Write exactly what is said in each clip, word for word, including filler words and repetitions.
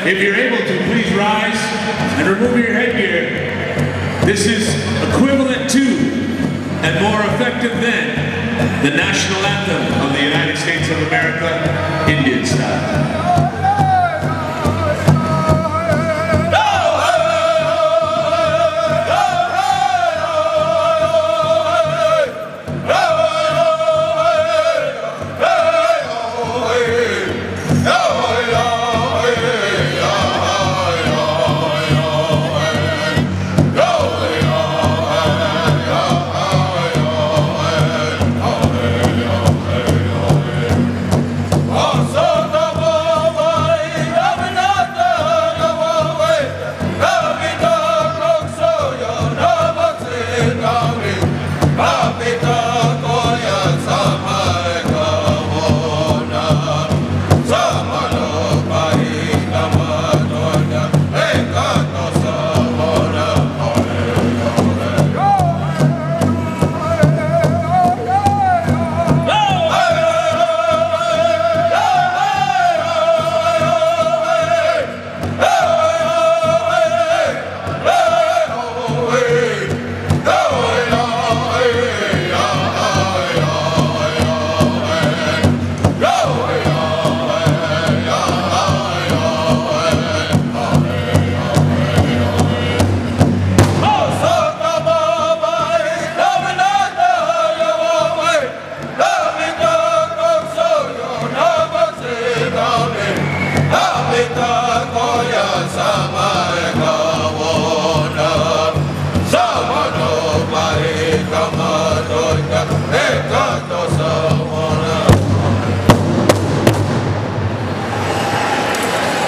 If you're able to, please rise and remove your headgear. This is equivalent to and more effective than the national anthem of the United States of America, Indian style.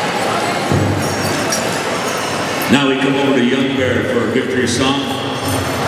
Now we come over to Young Bear for a victory song.